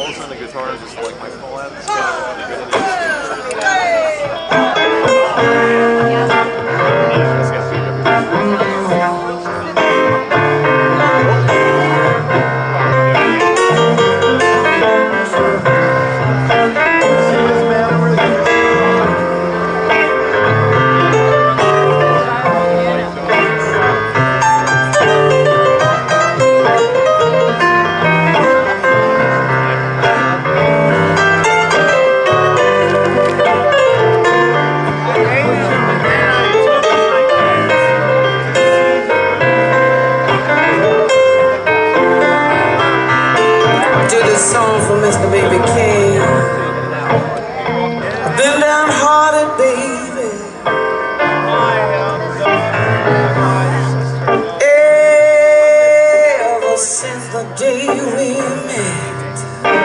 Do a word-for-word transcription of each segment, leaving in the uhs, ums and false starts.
all of a sudden the guitar is just like my full out. It's kind of good at song for Mister Baby King. I've been downhearted, baby, ever since the day we met.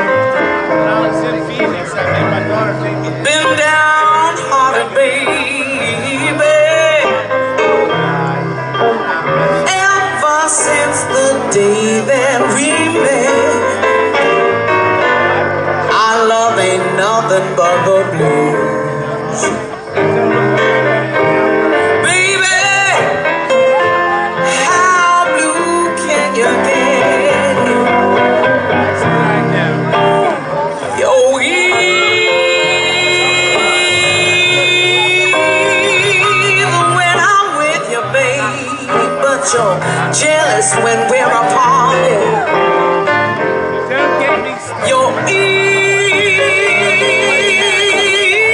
I've been downhearted, baby, ever since the day that we met. Nothing but the blues. Baby, how blue can you get? You're evil when I'm with you, babe, but you're jealous when we're apart. You're evil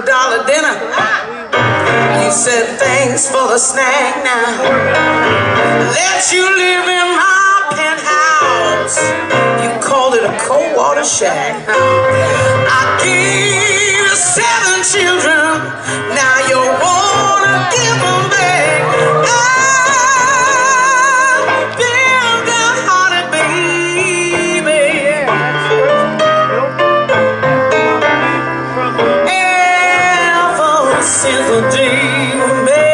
dollar dinner. You said thanks for the snack now. Let you live in my penthouse. You called it a cold water shack. I gave you seven children. Now you wanna give them back. I've been downhearted, baby. Ever since the day we met.